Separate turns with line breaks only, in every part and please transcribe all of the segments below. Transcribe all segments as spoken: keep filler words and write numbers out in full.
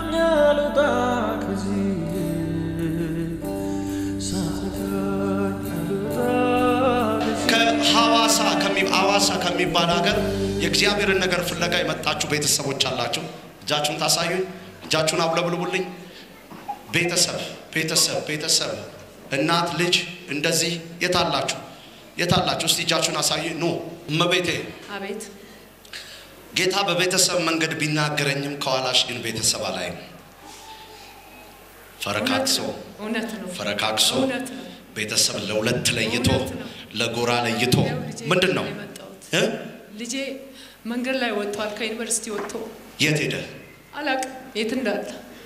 ከሐዋሳ ከሚብ አዋሳ ከሚባል ሀገር የእግዚአብሔርን ነገር ፍለጋ የመጣችሁ ቤተሰቦች አላችሁ እጃችሁን ታሳዩኝ እጃችሁን አብለብልቡልኝ ቤተሰብ ቤተሰብ ቤተሰብ እናት ልጅ እንደዚህ የታላችሁ የታላችሁ እስቲ እጃችሁን አሳዩኝ ኑ እመቤቴ
አቤት
ጌታ በቤተሰብ መንገድ ቢናገረኝም ከኋላሽ ግን ቤተሰብ አላይም ፈረካክሶ
እውነት ነው
ፈረካክሶ
እውነት ነው
ቤተሰብ ለሁለት ለይቶ ለጎራ ለይቶ ምንድነው እ
ልጄ መንገድ ላይ ወጥቷል ከዩኒቨርሲቲ ወጥቶ
የት ሄደ
አላቅ የት እንዳለ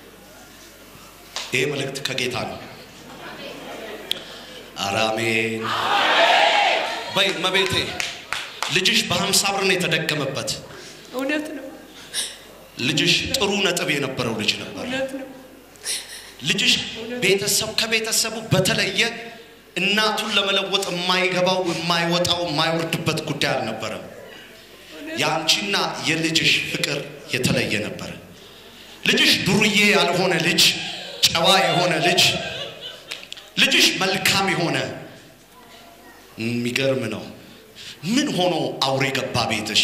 ይሄ መልእክት ከጌታ ነው አራሜን በይ መቤቴ ልጅሽ በሃምሳ ብር ነው የተደገመበት
እውነት ነው
ልጅሽ ጥሩ ነጥብ የነበረው ልጅ ነበር
እውነት ነው
ልጅሽ ቤተሰብ ከቤተሰቡ በተለየ እናቱን ለመለወጥ የማይገባው የማይወጣው የማይወርድበት ጉዳይ አልነበረም ያንቺና የልጅሽ ፍቅር የተለየ ነበር ልጅሽ ዱርዬ ያልሆነ ልጅ ጨዋ የሆነ ልጅ ልጅሽ መልካም የሆነ የሚገርም ነው ምን ሆኖ አውሬ ገባ ቤትሽ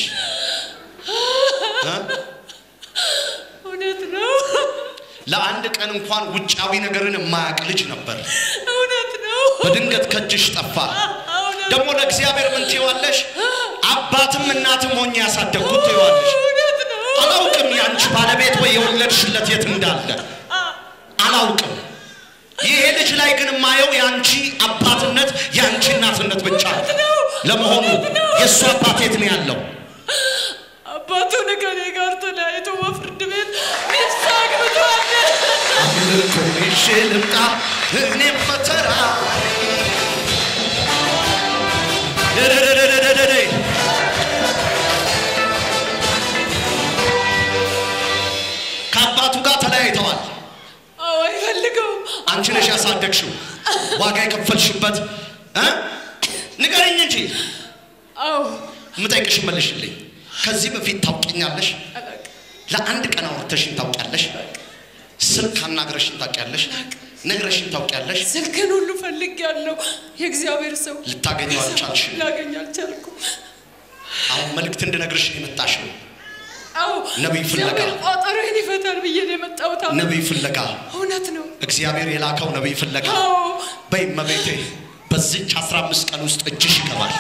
እውነት ነው
ለአንድ ቀን እንኳን ውጫዊ ነገርን የማያቅ ልጅ ነበር
እውነት ነው
በድንገት ከጅሽ ጠፋ ደሞ ለእግዚአብሔር ምን ትይዋለሽ አባትም እናትም ሆኜ ያሳደግኩት ትይዋለሽ
እውነት ነው
አላውቅም ያንቺ ባለቤት ወይ የወለድሽለት የት እንዳለ አላውቅም ይሄ ልጅ ላይ ግን ማየው ያንቺ አባትነት ያንቺ እናትነት ብቻ ለመሆኑ የሱ አባት የት ነው ያለው
አባቱ ነገሬ ጋር ተለያይቶ ወፍርድ ቤት ሚሳቅ ብቷል
አምልኮ ይሽልምጣ እኔ ፈተራ ደደደደደደደ ከአባቱ ጋር ተለያይተዋል
አዎ አይፈልገው
አንቺ ነሽ ያሳደግሽው ዋጋ የከፈልሽበት እ ንገረኝ እንጂ
አዎ
ምጠይቅሽ መልሽልኝ ከዚህ በፊት ታውቂኛለሽ ለአንድ ቀን አውርተሽን ታውቂያለሽ ስልክ አናግረሽን ታውቂያለሽ ነግረሽን ታውቂያለሽ
ስልክን ሁሉ ፈልጌያለሁ የእግዚአብሔር ሰው
ልታገኘው አልቻልሽ
ላገኝ አልቻልኩም
አሁን መልእክት እንድነግርሽ የመጣሽው
አዎ
ነብይ ፍለጋ
ቋጠሮን ይፈታል ብዬ ነው የመጣሁት
ነብይ ፍለጋ
እውነት ነው
እግዚአብሔር የላከው ነብይ ፍለጋ
አዎ
በእመቤቴ በዚህ አስራ አምስት ቀን ውስጥ እጅሽ ይገባል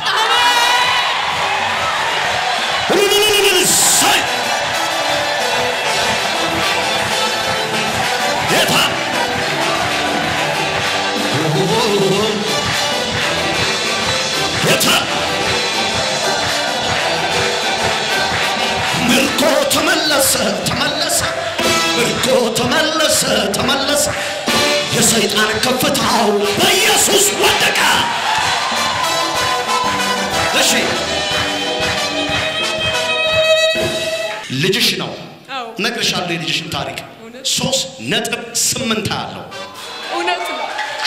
የታ የታ ምርኮ ተመለሰ ተመለሰ ምርኮ ተመለሰ ተመለሰ የሰይጣን ከፍታው በኢየሱስ ወደቀ እሺ ልጅሽ ነው
አዎ
ነግርሻለሁ የልጅሽን ታሪክ ሶስት ነጥብ ስምንት አለው
እውነት ነው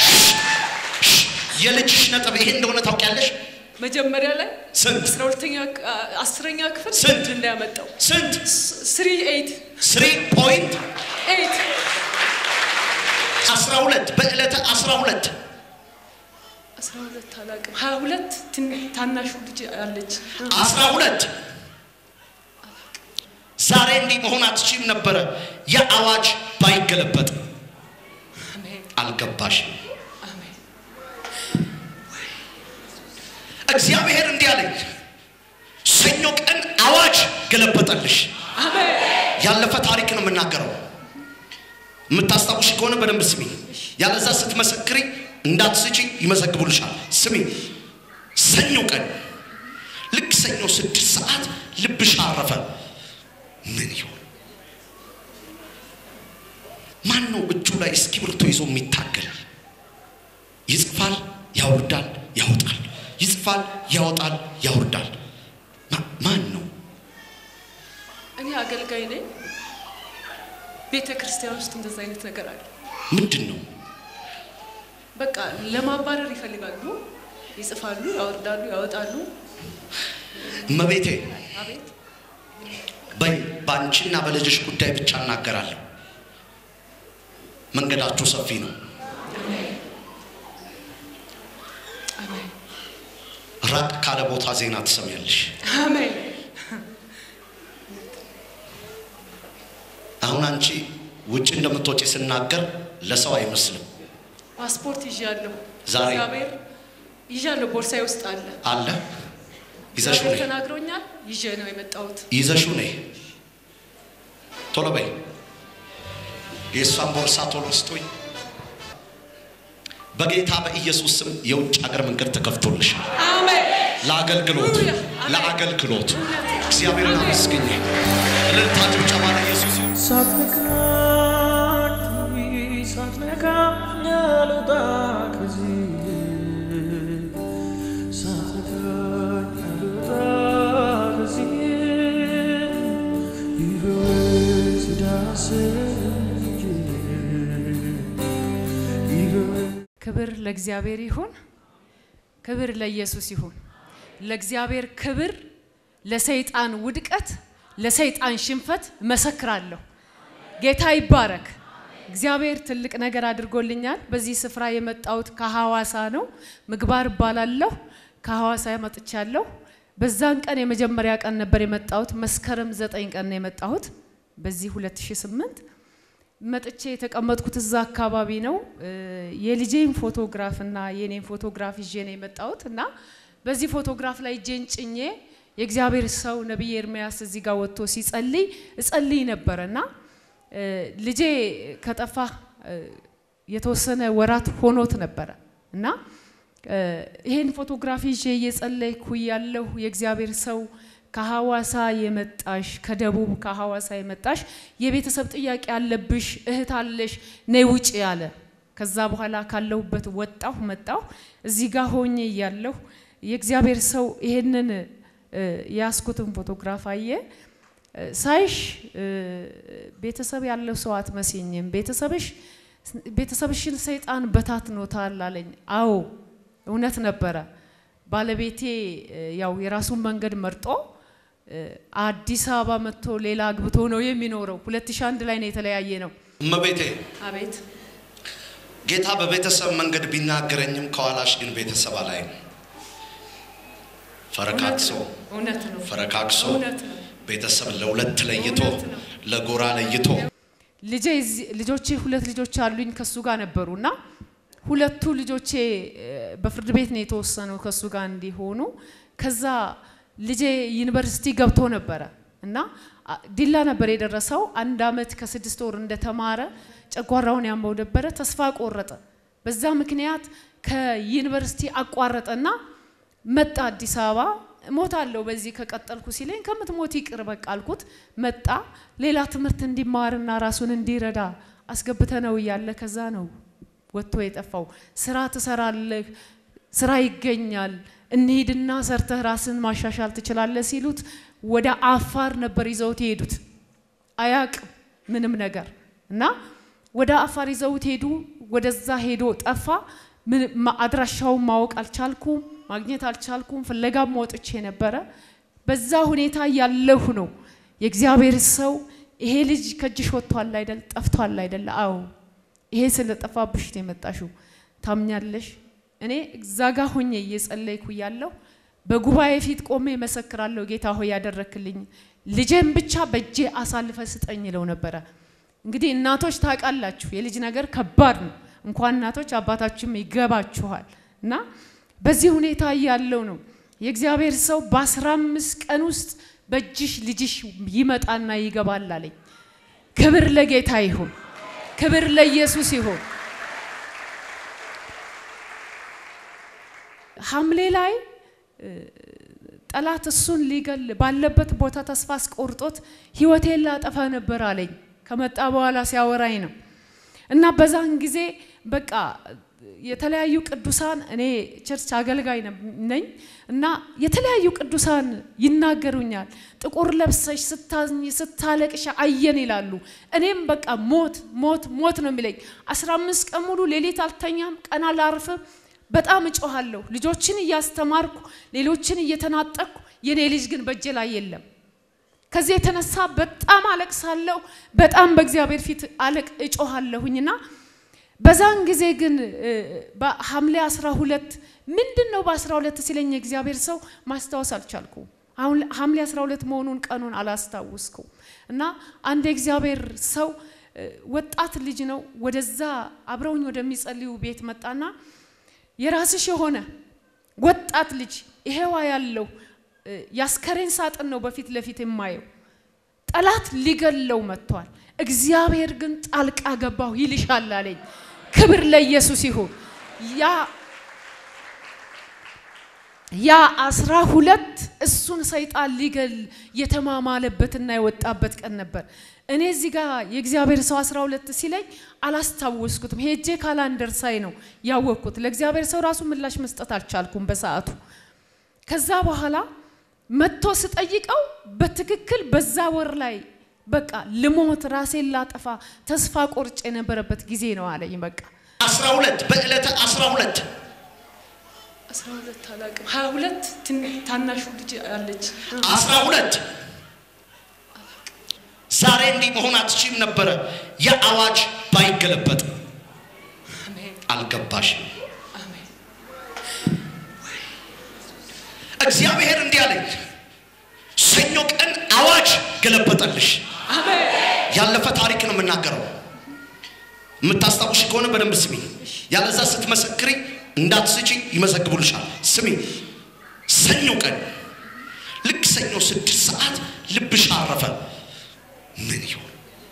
የልጅሽ ነጥብ ይሄ እንደሆነ ታውቂያለሽ
መጀመሪያ ላይ
ስንት
አስራ ሁለተኛ አስረኛ ክፍል
ስንት
እንዳያመጣው
ስንት
three eight
three point
eight
አስራ ሁለት በእለተ አስራ ሁለት
አስራ ሁለት አላቅም ሀያ ሁለት ታናሹ ልጅ አለች
አስራ ሁለት ዛሬ እንዲህ መሆን አትችይም ነበር የአዋጅ ባይገለበጥ
አሜን
አልገባሽ
አሜን
እግዚአብሔር እንዲህ አለኝ ሰኞ ቀን አዋጅ ገለበጠልሽ
አሜን
ያለፈ ታሪክ ነው የምናገረው የምታስታውሽ ከሆነ በደንብ ስሚ ያለዛ ስትመሰክሪ እንዳትስጪ ይመሰግቡልሻል ስሚ ሰኞ ቀን ልክ ሰኞ ስድስት ሰዓት ልብሽ አረፈ ምን ይሆን ማን ነው እጁ ላይ እስክሪብቶ ይዞ የሚታገል ይጽፋል ያወርዳል ያወጣል ይጽፋል ያወጣል ያወርዳል ማን ነው
እኔ አገልጋይ ነኝ ቤተክርስቲያን ውስጥ እንደዛ አይነት ነገር አለ
ምንድነው
በቃ ለማባረር ይፈልጋሉ ይጽፋሉ ያወርዳሉ ያወጣሉ
መቤቴ
አቤት
በይ ባንቺና በልጅሽ ጉዳይ ብቻ እናገራለሁ መንገዳችሁ ሰፊ ነው
አሜን
ራቅ ካለ ቦታ ዜና ትሰሚያለሽ
አሜን
አሁን አንቺ ውጭ እንደምትወጪ ስናገር ለሰው አይመስልም
ፓስፖርት ይዣለሁ
ዛሬ
እግዚአብሔር ይዣለሁ ቦርሳዬ ውስጥ አለ
አለ ይዘሽው ነይ
ተናግሮኛል ይዤ ነው የመጣሁት
ይዘሽው ነይ ቶሎ በይ የሷን ቦርሳ ቶሎ ስጡኝ በጌታ በኢየሱስ ስም የውጭ ሀገር መንገድ ተከፍቶልሻል
አሜን
ለአገልግሎት ለአገልግሎት እግዚአብሔርን አመስግኝ እልልታችሁ ጨማራ ኢየሱስ
ሳትነካኝ ሳትነካኝ ያልወጣ ከዚህ ሳትነካኝ ያልወጣ ከዚህ ይበልጥ ዳሰኝ ይበልጥ
ክብር ለእግዚአብሔር ይሁን ክብር ለኢየሱስ ይሁን ለእግዚአብሔር ክብር ለሰይጣን ውድቀት ለሰይጣን ሽንፈት መሰክራለሁ ጌታ ይባረክ እግዚአብሔር ትልቅ ነገር አድርጎልኛል በዚህ ስፍራ የመጣሁት ከሐዋሳ ነው ምግባር ባላለው ከሐዋሳ መጥቻለሁ በዛን ቀን የመጀመሪያ ቀን ነበር የመጣሁት መስከረም ዘጠኝ ቀን ነው የመጣሁት በዚህ ሁለት ሺህ ስምንት መጥቼ የተቀመጥኩት እዛ አካባቢ ነው የልጄን ፎቶግራፍ እና የኔን ፎቶግራፍ ይዤ ነው የመጣሁት እና በዚህ ፎቶግራፍ ላይ እጄን ጭኜ የእግዚአብሔር ሰው ነብይ ኤርሚያስ እዚህ ጋር ወጥቶ ሲጸልይ እጸልይ ነበርና ልጄ ከጠፋ የተወሰነ ወራት ሆኖት ነበር እና ይሄን ፎቶግራፍ ይዤ እየጸለይኩ ያለሁ የእግዚአብሔር ሰው ከሐዋሳ የመጣሽ ከደቡብ ከሐዋሳ የመጣሽ የቤተሰብ ጥያቄ አለብሽ እህት አለሽ ነይ ውጪ ያለ ከዛ በኋላ ካለሁበት ወጣሁ መጣሁ እዚህ ጋር ሆኜ ያለሁ የእግዚአብሔር ሰው ይሄንን ያስኩትን ፎቶግራፍ አየ ሳይሽ ቤተሰብ ያለው ሰው አትመስኝም ቤተሰብሽ ቤተሰብሽን ሰይጣን በታትኖታል አለኝ አዎ እውነት ነበር ባለቤቴ ያው የራሱን መንገድ መርጦ አዲስ አበባ መጥቶ ሌላ አግብቶ ነው የሚኖረው ሁለት ሺህ አንድ ላይ ነው የተለያየ ነው
እመቤቴ
አቤት
ጌታ በቤተሰብ መንገድ ቢናገረኝም ከኋላሽ ግን ቤተሰብ ላይ ፈረካክሶ
እውነት ነው
ፈረካክሶ
እውነት ነው
ቤተሰብ ለሁለት ለይቶ ለጎራ ለይቶ
ልጄ ልጆቼ ሁለት ልጆች አሉኝ ከሱ ጋር ነበሩና ሁለቱ ልጆቼ በፍርድ ቤት ነው የተወሰነው ከሱ ጋር እንዲሆኑ ከዛ ልጄ ዩኒቨርሲቲ ገብቶ ነበር እና ዲላ ነበር የደረሰው አንድ አመት ከስድስት ወር እንደተማረ ጨጓራውን ያመው ነበር ተስፋ ቆረጠ በዛ ምክንያት ከዩኒቨርሲቲ አቋረጠና መጣ አዲስ አበባ ሞታለው በዚህ ከቀጠልኩ ሲለኝ ከምትሞት ይቅር በቃ አልኩት መጣ ሌላ ትምህርት እንዲማርና ራሱን እንዲረዳ አስገብተነው ያለ ከዛ ነው ወጥቶ የጠፋው ስራ ተሰራለህ ስራ ይገኛል እንሂድና ሰርተህ ራስን ማሻሻል ትችላለህ ሲሉት ወደ አፋር ነበር ይዘውት ሄዱት አያቅ ምንም ነገር እና ወደ አፋር ይዘውት ሄዱ ወደዛ ሄዶ ጠፋ አድራሻው ማወቅ አልቻልኩም ማግኘት አልቻልኩም ፍለጋም ወጥቼ ነበር በዛ ሁኔታ ያለሁ ነው የእግዚአብሔር ሰው ይሄ ልጅ ከጅሽ ወጥቷል አይደል ጠፍቷል አይደል አዎ ይሄ ስለጠፋብሽ የመጣሽው ታምኛለሽ እኔ እዛጋ ሆኜ እየጸለይኩ ያለው በጉባኤ ፊት ቆሜ መሰክራለሁ ጌታ ሆይ ያደረክልኝ ልጄን ብቻ በእጄ አሳልፈ ስጠኝ ይለው ነበር እንግዲህ እናቶች ታቃላችሁ የልጅ ነገር ከባድ ነው እንኳን እናቶች አባታችሁም ይገባችኋል እና በዚህ ሁኔታ ያለው ነው የእግዚአብሔር ሰው በ15 ቀን ውስጥ በእጅሽ ልጅሽ ይመጣና ይገባል አለኝ ክብር ለጌታ ይሁን ክብር ለኢየሱስ ይሁን ሐምሌ ላይ ጠላት እሱን ሊገል ባለበት ቦታ ተስፋ አስቆርጦት ህይወቴን ላጠፋ ነበር አለኝ ከመጣ በኋላ ሲያወራኝ ነው እና በዛን ጊዜ በቃ የተለያዩ ቅዱሳን እኔ ቸርች አገልጋይ ነኝ እና የተለያዩ ቅዱሳን ይናገሩኛል ጥቁር ለብሰሽ ስታዝኝ ስታለቅሽ አየን ይላሉ እኔም በቃ ሞት ሞት ሞት ነው የሚለኝ አስራ አምስት ቀን ሙሉ ሌሊት አልተኛም ቀን አላርፍም በጣም እጮሃለሁ ልጆችን ያስተማርኩ ሌሎችን እየተናጠቁ የኔ ልጅ ግን በእጄ ላይ የለም ከዚህ የተነሳ በጣም አለቅሳለሁ በጣም በእግዚአብሔር ፊት አለቅ እጮሃለሁኝና በዛን ጊዜ ግን በሐምሌ አስራ ሁለት ምንድነው በአስራ ሁለት ሲለኝ እግዚአብሔር ሰው ማስተዋወስ አልቻልኩም አሁን ሐምሌ አስራ ሁለት መሆኑን ቀኑን አላስታውስኩም እና አንድ እግዚአብሔር ሰው ወጣት ልጅ ነው ወደዛ አብረውኝ ወደሚጸልዩ ቤት መጣና የራስሽ የሆነ ወጣት ልጅ ይሄዋ ያለው ያስከሬን ሳጥን ነው በፊት ለፊት የማየው ጠላት ሊገለው መጥቷል እግዚአብሔር ግን ጣልቃ ገባው ይልሻል አለኝ ክብር ለኢየሱስ ይሁን ያ ያ አስራ ሁለት እሱን ሰይጣን ሊገል የተማማለበትና የወጣበት ቀን ነበር እኔ እዚህ ጋር የእግዚአብሔር ሰው አስራ ሁለት ሲለኝ አላስታወስኩትም ሄጄ ካላንደር ሳይ ነው ያወቅኩት ለእግዚአብሔር ሰው ራሱ ምላሽ መስጠት አልቻልኩም በሰዓቱ ከዛ በኋላ መጥቶ ስጠይቀው በትክክል በዛ ወር ላይ በቃ ልሞት ራሴን ላጠፋ ተስፋ ቆርጬ የነበረበት ጊዜ ነው አለኝ በቃ
አስራ ሁለት በእለተ አስራ ሁለት
አስራ ሁለት አላቅም ሃያ ሁለት ታናሹ ልጅ አለች
አስራ ሁለት ዛሬ እንዲህ መሆን አትችይም ነበር የአዋጅ ባይገለበጥ
አሜን
አልገባሽ
አሜን
እግዚአብሔር እንዲህ አለኝ ሰኞ ቀን አዋጅ ገለበጠልሽ
አሜን
ያለፈ ታሪክ ነው የምናገረው የምታስታውሽ ከሆነ በደንብ ስሚ ያለዛ ስትመሰክሪ እንዳትስጪ ይመዘግቡልሻል ስሚ ሰኞ ቀን ልክ ሰኞ ስድስት ሰዓት ልብሽ አረፈ ምን ይሁን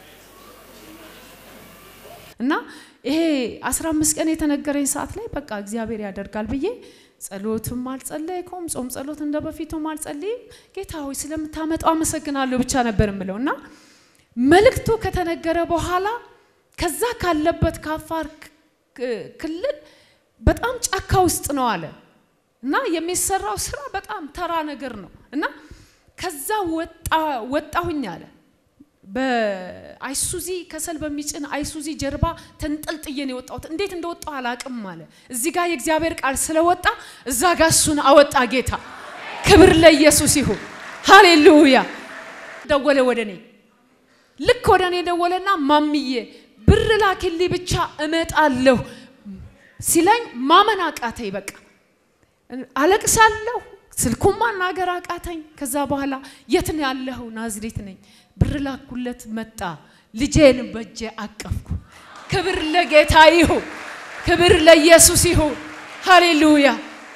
እና ይሄ አስራ አምስት ቀን የተነገረኝ ሰዓት ላይ በቃ እግዚአብሔር ያደርጋል ብዬ ጸሎትም አልጸለይኩም ጾም ጸሎት እንደበፊቱም አልጸልይም ጌታ ሆይ ስለምታመጣው አመሰግናለሁ ብቻ ነበር የምለውና መልእክቱ ከተነገረ በኋላ ከዛ ካለበት ካፋር ክልል በጣም ጫካ ውስጥ ነው አለ እና የሚሰራው ስራ በጣም ተራ ነገር ነው እና ከዛ ወጣ ወጣሁኝ አለ በአይሱዚ ከሰል በሚጭን አይሱዚ ጀርባ ተንጠልጥዬ ነው ወጣሁት እንዴት እንደወጣው አላቅም አለ እዚህ ጋር የእግዚአብሔር ቃል ስለወጣ እዛ ጋር እሱን አወጣ ጌታ ክብር ለኢየሱስ ይሁን ሃሌሉያ ደወለ ወደኔ ልክ ወደኔ ደወለና ማምዬ ብር ላኪልኝ ብቻ እመጣለሁ ሲለኝ ማመን አቃተኝ በቃ አለቅሳለሁ ስልኩም ማናገር አቃተኝ ከዛ በኋላ የት ነው ያለኸው ናዝሬት ነኝ ብር ላኩለት መጣ ልጄን በእጄ አቀፍኩ ክብር ለጌታ ይሁን ክብር ለኢየሱስ ይሁን ሃሌሉያ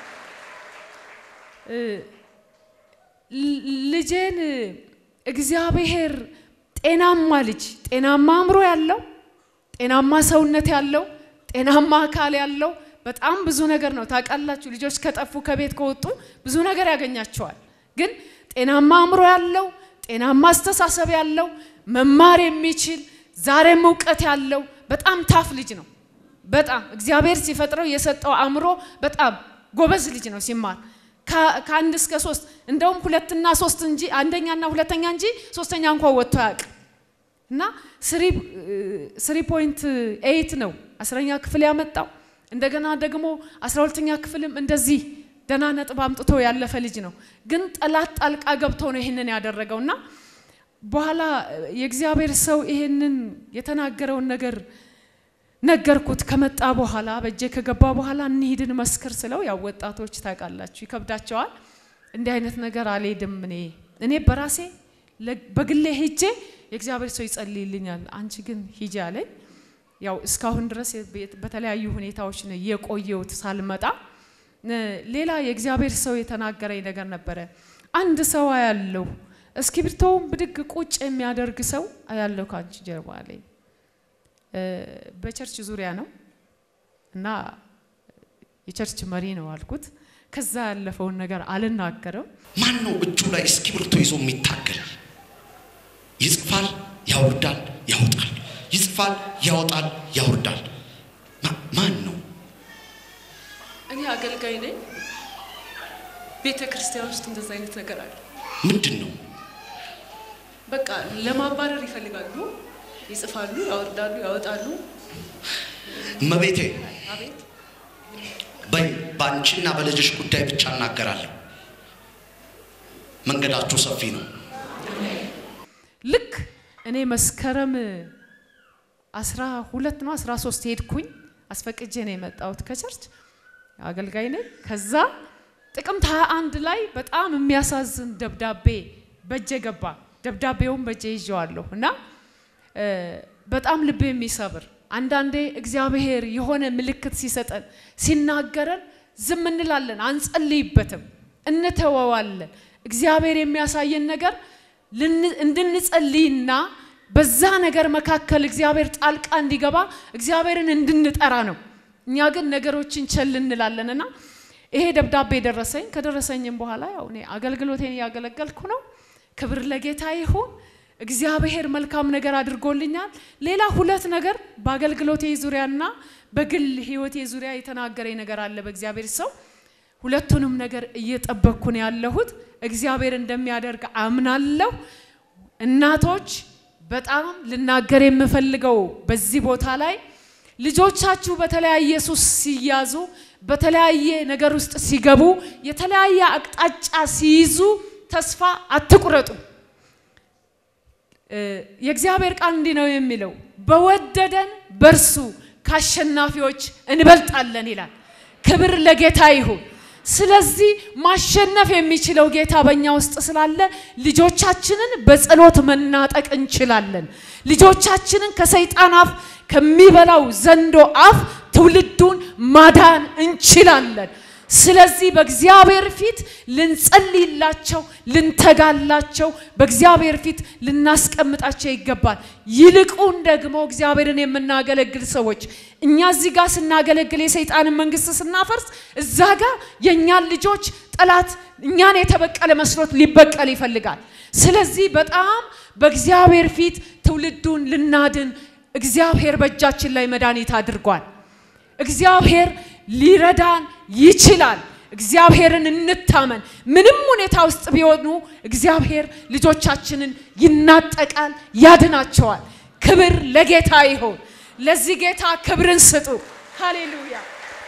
ልጄን እግዚአብሔር ጤናማ ልጅ ጤናማ አምሮ ያለው ጤናማ ሰውነት ያለው ጤናማ አካል ያለው በጣም ብዙ ነገር ነው ታቃላችሁ ልጆች ከጠፉ ከቤት ከወጡ ብዙ ነገር ያገኛቸዋል ግን ጤናማ አምሮ ያለው ጤናማ አስተሳሰብ ያለው መማር የሚችል ዛሬም ዕውቀት ያለው በጣም ታፍ ልጅ ነው በጣም እግዚአብሔር ሲፈጥረው የሰጠው አምሮ በጣም ጎበዝ ልጅ ነው ሲማር ከአንድ እስከ ሶስት እንደውም ሁለትና ሶስት እንጂ አንደኛና ሁለተኛ እንጂ ሶስተኛ እንኳን ወጥቶ ያቅ እና three point eight ነው አስረኛ ክፍል ያመጣው እንደገና ደግሞ አስራ ሁለተኛ ክፍልም እንደዚህ ደና ነጥብ አምጥቶ ያለፈ ልጅ ነው ግን ጠላት ጣልቃ ገብቶ ነው ይሄንን ያደረገውና በኋላ የእግዚአብሔር ሰው ይሄንን የተናገረው ነገር ነገርኩት ከመጣ በኋላ በእጄ ከገባ በኋላ እንሂድን መስከር ስለው ያው ወጣቶች ታቃላችሁ ይከብዳቸዋል እንዲህ አይነት ነገር አልሄድም እኔ እኔ በራሴ በግሌ ሄጄ የእግዚአብሔር ሰው ይጸልይልኛል አንቺ ግን ሂጂ አለኝ ያው እስካሁን ድረስ በተለያዩ ሁኔታዎች ነው የቆየውት ሳልመጣ ሌላ የእግዚአብሔር ሰው የተናገረኝ ነገር ነበር አንድ ሰው ያለው እስኪብርቶም ብድግ ቁጭ የሚያደርግ ሰው ያለው ካንቺ ጀርባ ላይ በቸርች ዙሪያ ነው እና የቸርች መሪ ነው አልኩት ከዛ ያለፈው ነገር አልናገረው
ማን ነው እጁ ላይ እስኪብርቶ ይዞ የሚታገል ይጽፋል ያወርዳል ያወጣል ይጽፋል ያወጣል ያወርዳል ማን ነው
እኔ አገልጋይ ነኝ ቤተክርስቲያን ውስጥ እንደዛ አይነት ነገር አለ
ምንድነው
በቃ ለማባረር ይፈልጋሉ ይጽፋሉ ያወርዳሉ ያወጣሉ
መቤቴ
አቤት
በይ ባንቺና በልጅሽ ጉዳይ ብቻ እናገራለሁ መንገዳችሁ ሰፊ ነው
ልክ እኔ መስከረም አስራ ሁለት ነው አስራ ሶስት ሄድኩኝ አስፈቅጄ ነው የመጣሁት ከቸርች አገልጋይ ነኝ ከዛ ጥቅምት ሃያ አንድ ላይ በጣም የሚያሳዝን ደብዳቤ በእጄ ገባ ደብዳቤውን በእጄ ይዤዋለሁ እና በጣም ልብ የሚሰብር አንዳንዴ እግዚአብሔር የሆነ ምልክት ሲሰጠን ሲናገረን ዝም እንላለን አንጸልይበትም እንተዋዋለን እግዚአብሔር የሚያሳየን ነገር እንድንጸልይና በዛ ነገር መካከል እግዚአብሔር ጣልቃ እንዲገባ እግዚአብሔርን እንድንጠራ ነው እኛ ግን ነገሮችን ቸል እንላለንና ይሄ ደብዳቤ ደረሰኝ ከደረሰኝም በኋላ ያው እኔ አገልግሎቴን ያገለገልኩ ነው ክብር ለጌታ ይሁን እግዚአብሔር መልካም ነገር አድርጎልኛል ሌላ ሁለት ነገር በአገልግሎቴ ዙሪያና በግል ህይወቴ ዙሪያ የተናገረኝ ነገር አለ በእግዚአብሔር ሰው ሁለቱንም ነገር እየጠበቅኩ ነው ያለሁት እግዚአብሔር እንደሚያደርግ አምናለሁ እናቶች በጣም ልናገር የምፈልገው በዚህ ቦታ ላይ ልጆቻችሁ በተለያየ ኢየሱስ ሲያዙ በተለያየ ነገር ውስጥ ሲገቡ የተለያየ አቅጣጫ ሲይዙ ተስፋ አትቁረጡ የእግዚአብሔር ቃል እንዲህ ነው የሚለው በወደደን በርሱ ካሸናፊዎች እንበልጣለን ይላል ክብር ለጌታ ይሁን ስለዚህ ማሸነፍ የሚችለው ጌታ በእኛ ውስጥ ስላለ ልጆቻችንን በጸሎት መናጠቅ እንችላለን ልጆቻችንን ከሰይጣን አፍ ከሚበላው ዘንዶ አፍ ትውልዱን ማዳን እንችላለን ስለዚህ በእግዚአብሔር ፊት ልንጸልይላቸው ልንተጋላቸው በእግዚአብሔር ፊት ልናስቀምጣቸው ይገባል ይልቁን ደግሞ እግዚአብሔርን የምናገለግል ሰዎች እኛ እዚህ ጋር ስናገለግል የሰይጣንን መንግስት ስናፈርስ እዛ ጋር የኛን ልጆች ጠላት እኛን የተበቀለ መስሎት ሊበቀል ይፈልጋል ስለዚህ በጣም በእግዚአብሔር ፊት ትውልዱን ልናድን እግዚአብሔር በእጃችን ላይ መድኃኒት አድርጓል እግዚአብሔር ሊረዳን ይችላል እግዚአብሔርን እንታመን ምንም ሁኔታ ውስጥ ቢሆኑ እግዚአብሔር ልጆቻችንን ይናጠቃል ያድናቸዋል ክብር ለጌታ ይሁን ለዚህ ጌታ ክብርን ስጡ ሃሌሉያ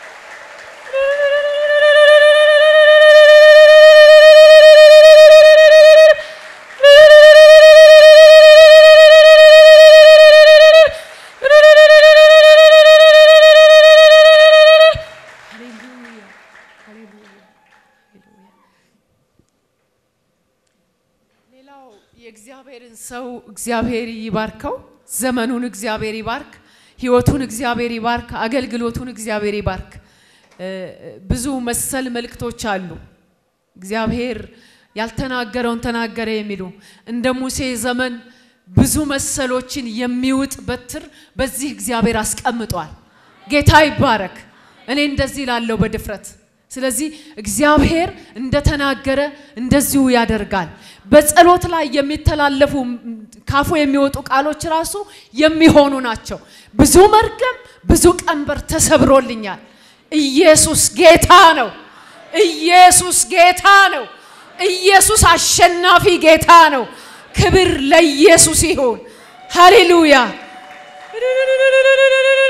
የእግዚአብሔርን ሰው እግዚአብሔር ይባርከው ዘመኑን እግዚአብሔር ይባርክ ህይወቱን እግዚአብሔር ይባርክ አገልግሎቱን እግዚአብሔር ይባርክ ብዙ መሰል መልክቶች አሉ እግዚአብሔር ያልተናገረውን ተናገረ የሚሉ እንደ ሙሴ ዘመን ብዙ መሰሎችን የሚውጥ በትር በዚህ እግዚአብሔር አስቀምጧል ጌታ ይባረክ እኔ እንደዚህ ላለው በድፍረት ስለዚህ እግዚአብሔር እንደተናገረ እንደዚሁ ያደርጋል በጸሎት ላይ የሚተላለፉ ካፉ የሚወጡ ቃሎች ራሱ የሚሆኑ ናቸው ብዙ መርገም ብዙ ቀንበር ተሰብሮልኛል ኢየሱስ ጌታ ነው ኢየሱስ ጌታ ነው ኢየሱስ አሸናፊ ጌታ ነው ክብር ለኢየሱስ ይሁን ሃሌሉያ